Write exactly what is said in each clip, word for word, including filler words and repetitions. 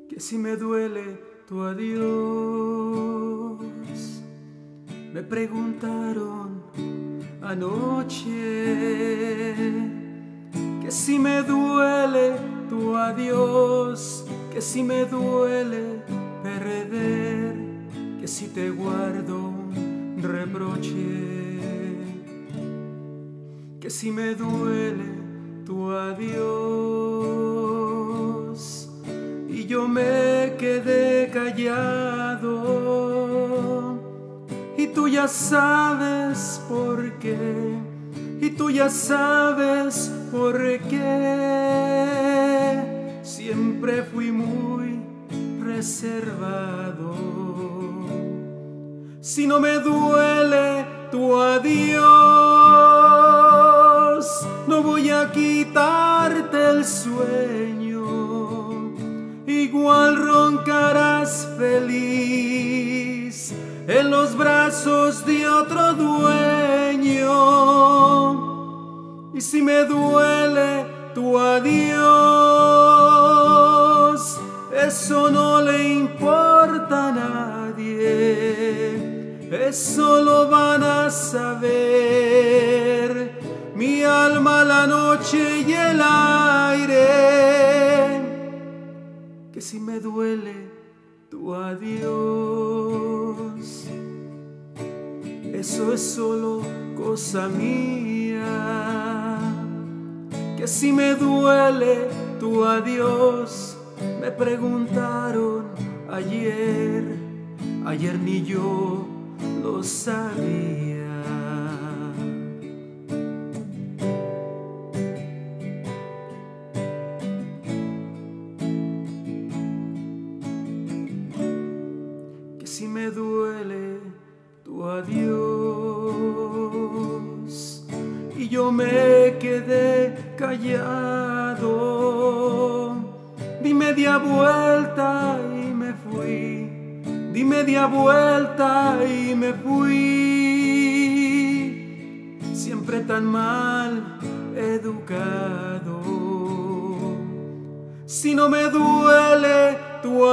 que si me duele tu adiós. Me preguntaron anoche que si me duele tu adiós, que si me duele perder, que si te guardo un reproche, que si me duele tu adiós. Y yo me quedé callado, y tú ya sabes por qué, y tú ya sabes por qué. Siempre fui muy reservado. Si no me duele tu adiós, no voy a quitarte el sueño. Igual roncarás feliz en los brazos de otro dueño. Y si me duele tu adiós, eso no le importa a nadie, eso lo van a saber mi alma, la noche y el aire. Que si me duele tu adiós, eso es solo cosa mía. Que si me duele tu adiós, me preguntaron ayer, ayer ni yo lo sabía. Que si me duele tu adiós, y yo me quedé callado, di media vuelta y me fui, di media vuelta y me fui, siempre tan mal educado. Si no me duele tu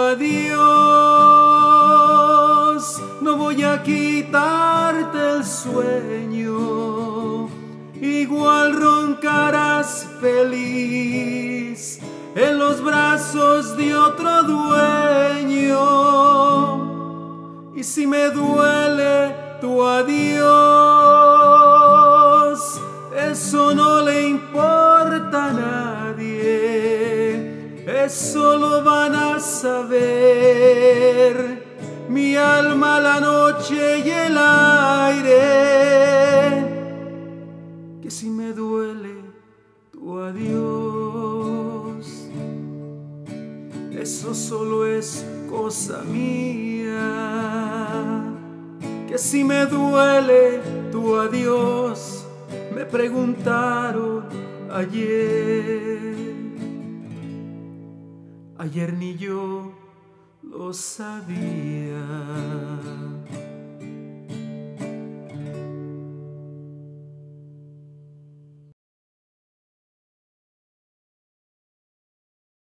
adiós, no voy a quitarte el sueño. Igual roncarás feliz en los brazos de otro dueño. Y si me duele tu adiós, eso no le importa a nadie, eso lo van a saber mi alma, la noche y el aire. Que si me duele tu adiós, eso solo es cosa mía. Que si me duele tu adiós, me preguntaron ayer, ayer ni yo lo sabía.